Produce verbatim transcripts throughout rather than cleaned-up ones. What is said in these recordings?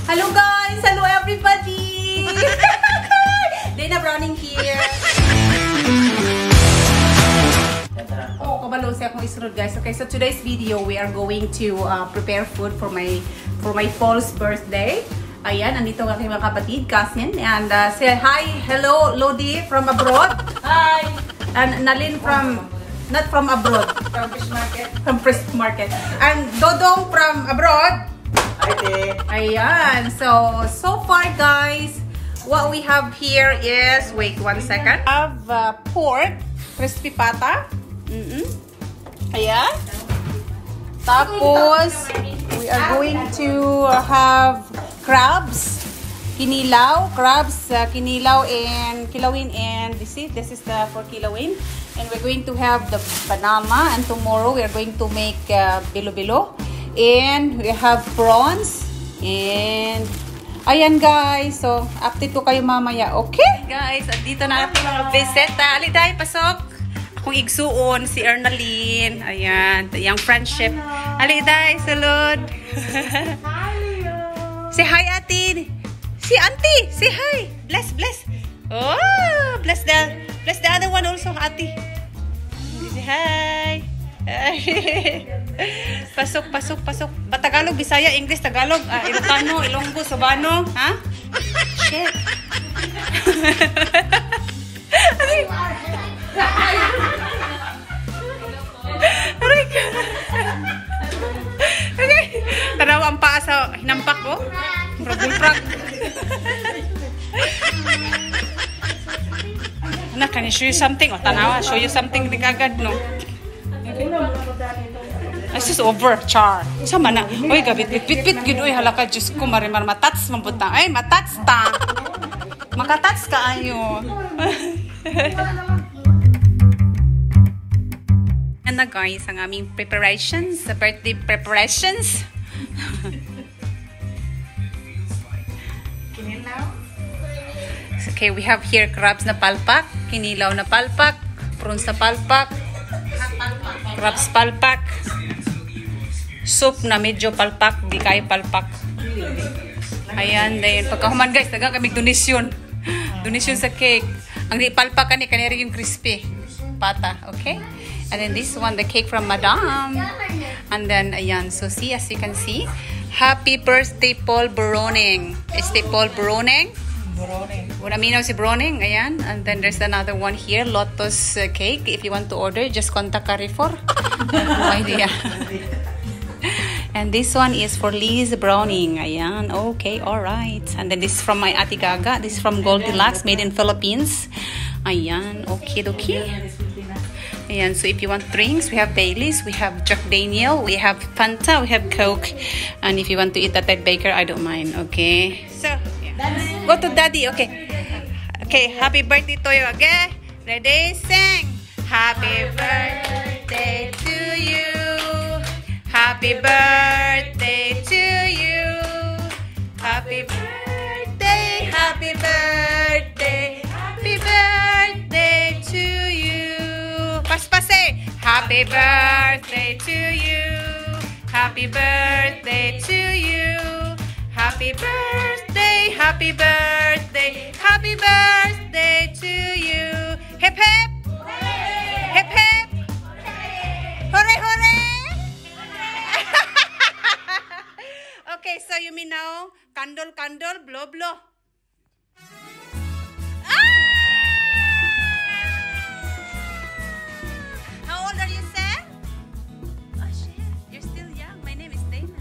Hello guys! Hello everybody! Dana Browning here. Oh, kabalo siya akong isunod guys. Okay, so today's video we are going to uh, prepare food for my for my Paul's birthday. Ayan, andito ang aking mga kapatid, cousin. And uh, say hi, hello, Lodi from abroad. Hi! And Nalin from, not from abroad. From Fish Market. From Fish Market. And Dodong from abroad. Hi, Te. Ayan. So, so far guys, what we have here is, wait one second. We have uh, pork, crispy pata. Mm-mm. Ayan. Tapos, we are going to have crabs, kinilaw, crabs, uh, kinilaw and kilawin, and this is this is the for kilawin, and we're going to have the banana, and tomorrow we are going to make uh, bilo-bilo, and we have prawns, and ayan guys, so update ko kayo mamaya, okay? Guys, dito na natin mga visit. Ali dahil pasok. Akong igsuon si Ernalyn. Ayan, yung friendship. Ali dahil sulod. Say hi, Ate. Si Auntie. Say hi. Bless, bless. Oh, bless the, bless the other one also, Ate. Say hi. Pasok, pasok, pasok. Ba Tagalog, Bisaya, English, Tagalog, uh, Ilocano, Ilonggo, Sobano, ha? Shit. Aray ka. Okay. Tanaw ang paa sa hinampak ko. Bulprag. Na, can I show you something? O, tanawa, show you something agad, no? Okay. This is over, char. Sama na. Uy, gabit, bit, bit, bit, gid. Uy, halaka, Diyos ko, marimar, matats, mabutang. Ay, matats ta. Makatats ka ayo. Yan na guys, ang aming preparations, the birthday preparations. Okay, we have here crabs na palpak, kinilaw na palpak, prawns na palpak, crabs palpak, soup na medyo palpak, di kayo palpak. Ayan, then pagkahuman guys, taga kami donation. Donation sa cake. Ang di palpak kani kaniri yung crispy pata, okay? And then this one, the cake from Madame. And then ayan, so see, as you can see, happy birthday Paul Broning. Este Paul Broning. Broning. Unaminaw si Broning, ayan. And then there's another one here, Lotus uh, cake. If you want to order, just contact Carrefour. No idea. And this one is for Liz Browning. Ayan. Okay, alright. And then this is from my Ate Gaga. This is from Goldilocks, made in Philippines. Ayan. Okay, okay. Ayan. So if you want drinks, we have Baileys, we have Jack Daniel, we have Fanta, we have Coke. And if you want to eat at Ted Baker, I don't mind. Okay. So, yeah. Go to Daddy. Okay. Okay. Happy birthday to you. Okay. Ready? Sing. Happy birthday to you. Happy birthday to you. Happy birthday, happy birthday, happy birthday to you. Paspase. Happy birthday to you. Happy birthday to you. Happy birthday, happy birthday, happy birthday to you. Hip hip. Hip hip. Hooray, hooray. Okay, so you mean now, candle, candle, blow, blow. Ah! How old are you, Sam? Oh, shit. You're still young. My name is Dana.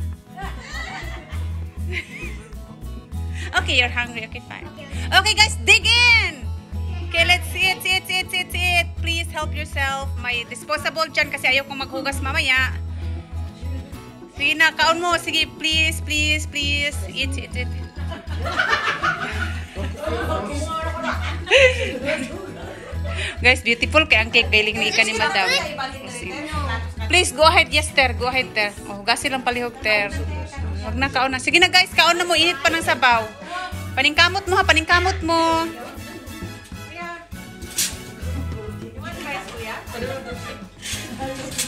Okay, you're hungry. Okay, fine. Okay, guys, dig in. Okay, let's eat, eat, eat, eat, eat. Please help yourself. May disposable dyan kasi ayaw kong maghugas mamaya. Sige na, kaon mo. Sige, please, please, please. Eat, eat, eat. Guys, beautiful kaya ang cake. Gailing ni Ika ni Madam. Please, go ahead. Yes, Ter. Go ahead, Ter. Oh, hugasin lang palihog, Ter. Huwag na, kaon na. Sige na, guys. Kaon na mo. Init pa ng sabaw. Paningkamot mo, ha. Paningkamot mo.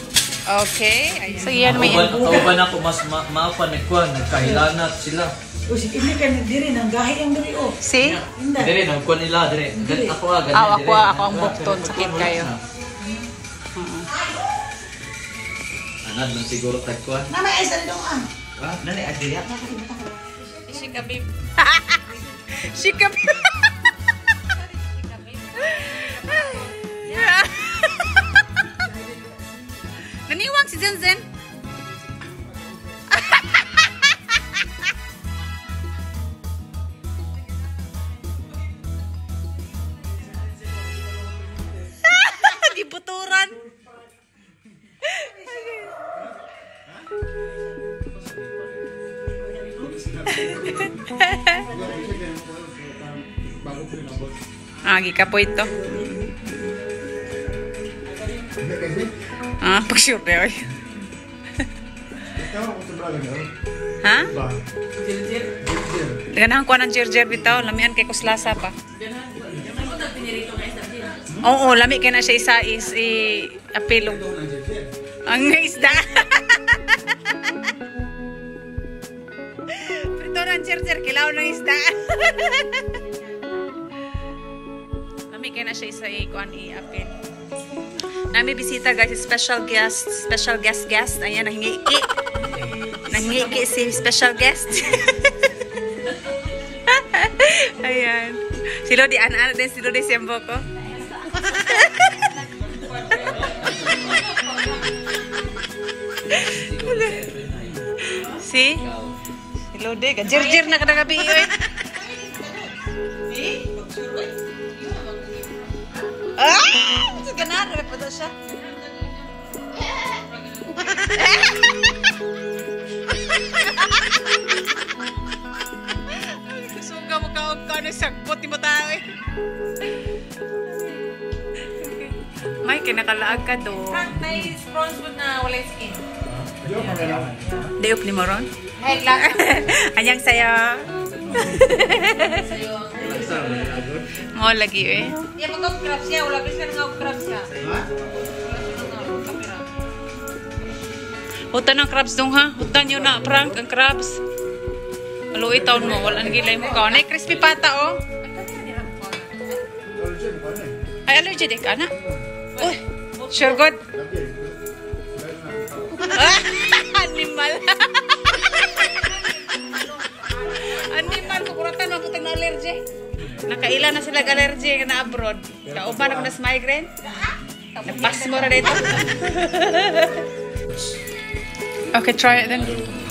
Okay. So yan may Tauban ako mas ma maapan nagkuhan, nagkahilanat sila. O si hindi ka nagdiri nang gahi ang diri o. See? Inda. Dire nang kuan nila dire. Gan ako ah, ganyan Ah, ako dire. ah, ako ang bukton, sakit kayo. Anad man siguro tagkuan. Mama ay sa dong ah. Ah, nani adya. Shikabib. Shikabib. Naniwang si Zenzen. Di puturan. Ah, gikapoy ito. Ah, pag-sure na yun. Ha? Ganahan ko ng jer-jer bitaw. Lamian kay kuslasa pa. Oo, lami kay na siya isa is i apilong. Ang isda. Prito ng jer-jer, kilaw ng isda. Lami kay na siya isa i kuan i apil. Nami bisita guys, special guest, special guest guest. Ayan, nangingiki. Nangingiki si special guest. Ayan. Si Lodi, ana-ana din si Lodi siyembo ko. Si? Si Lodi, gajir-jir na kada gabi eh. Ah! Sa ganar, repodo siya. Suga mo ka og kano sagbot ni mo tayo eh. May kinakalaag ka do. May prawns food na walay skin. Deyop ni mo ron? Ay, lasa. Anyang sayo. Sa'yo. Mo lagi eh. Iya, mag-crab siya. Wala bis ka nang crab siya. Hutan ang crabs dong ha. Hutan nyo na prank ang crabs. Maluwi taon mo. Wala nagilay mo ka. Nay crispy pata oh. Ay allergy di ka na. Uy. Sure good. Animal. Animal. Kukuratan mo putang na allergy. Nakaila na sila allergy na abroad. Kauban ako na sa migraine. Napas mo na dito. Okay, try it then.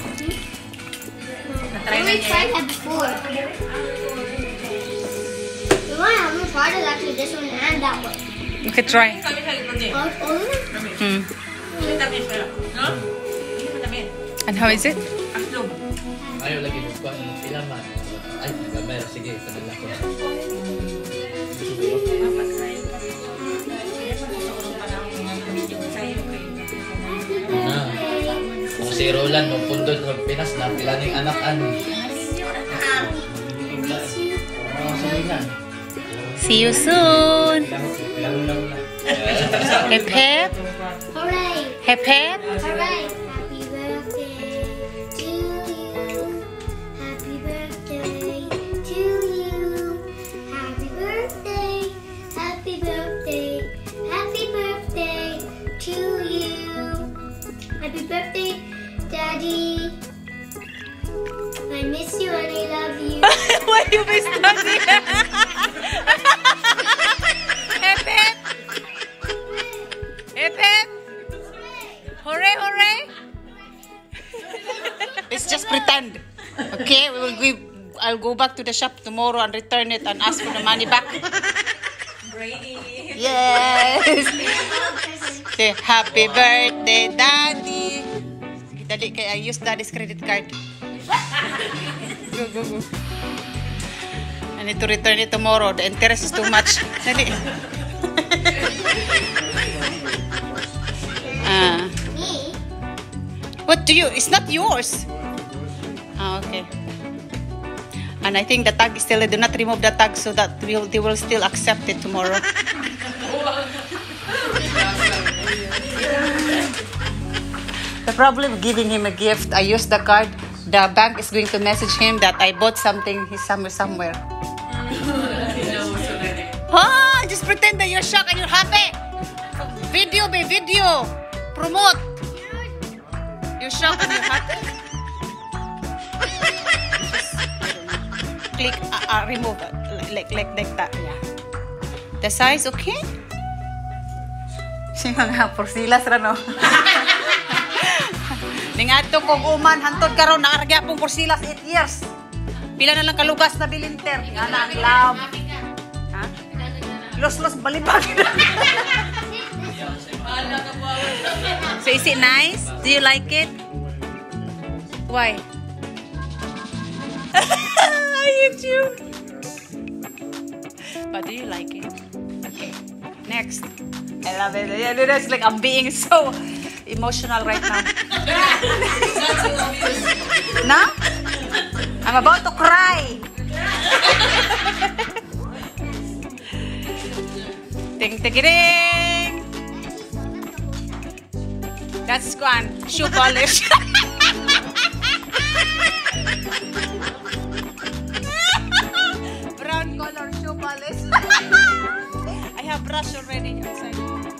Try na We tried that before. The one I haven't tried is actually this one and that one. Okay, try. Kami sa likod niya. All, all of them? Hmm. Hindi tamis pala. No? Hindi matamis. And how is it? Aslog. Ayaw lagi mo kuan ilan man. Ay, gamay sige, padala ko. Na. Kung si Roland mo pundot ng Pinas na pila ning anak ani. See you soon. Hep hep. Hooray! Hep hep. Hooray! Happy birthday to you. Happy birthday to you. Happy birthday. Happy birthday. Happy birthday to you. Happy birthday, Daddy. I miss you and I love you. Why you miss Daddy? Hep hep. Hep hep. Hooray, hooray. Let's just pretend. Okay, we will go. I'll go back to the shop tomorrow and return it and ask for the money back. Brady. Yes. Say happy birthday, Daddy. Dali kay I use Daddy's credit card. Go, go, go. I need to return it tomorrow. The interest is too much. Dali. Ah. Me? What do you? It's not yours. Ah, okay. And I think the tag is still. Do not remove the tag so that will they will still accept it tomorrow. The problem giving him a gift, I used the card. the bank is going to message him that I bought something he's somewhere somewhere. Huh? Just pretend that you're shocked and you're happy. Video by video. Promote. You're shocked and you're happy. Just, click, uh, uh, remove it. Like, like, like that. Yeah. The size, okay? Siya nga, porsilas ra, no? Ningadto kong uman, hantod karon nakaragya pong porsilas eight years. Pila na lang kalugas na bilinter. Nga na ang love. Ha? Los-los balibag. So is it nice? Do you like it? Why? YouTube. But do you like it? Okay. Next. I love it. Yeah, it's like I'm being so emotional right now. No? I'm about to cry. Ting ting ting. That's gone. Shoe polish. Brown color shoe polish. I have brush already outside.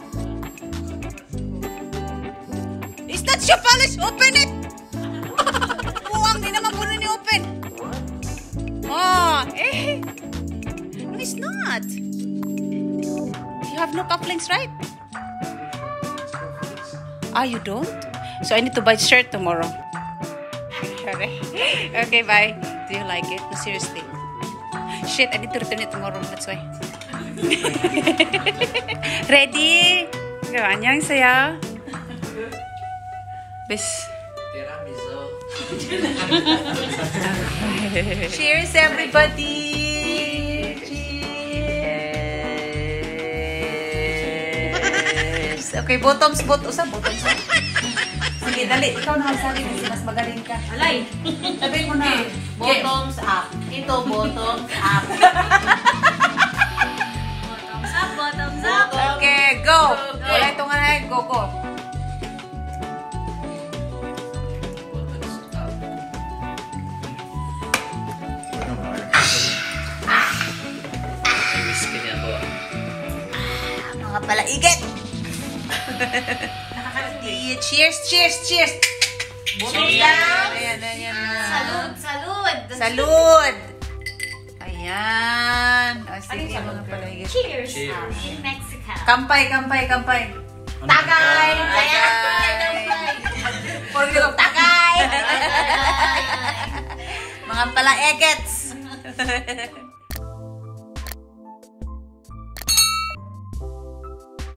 Is that shoe polish? Open it! Puwang, di naman puno ni open. Oh, eh. No, it's not. You have no cufflinks, right? Ah, you don't? So I need to buy shirt tomorrow. Okay, bye. Do you like it? No, seriously. Shit, I need to return it tomorrow. That's why. Ready? Ganyang saya. Bis. Cheers, everybody. Cheers. Okay, bottoms, bot. Usa, bottoms. Sige, dali. Ikaw na magsabi kasi mas magaling ka. Alay. Sabihin mo na. Bottoms up. Ito, bottoms up. Bottoms up, bottoms up. Okay, go. Wala itong ano, go, go. Mga palaiget. Cheers, cheers, cheers. Cheers. Ayan, ayan. Salud, salud. Salud. Ayan. O, sige, mga palaiget. Cheers. Cheers. In Mexico. Kampay, kampay, kampay. Tagay. Tagay. For you, tagay. Mga palaegets.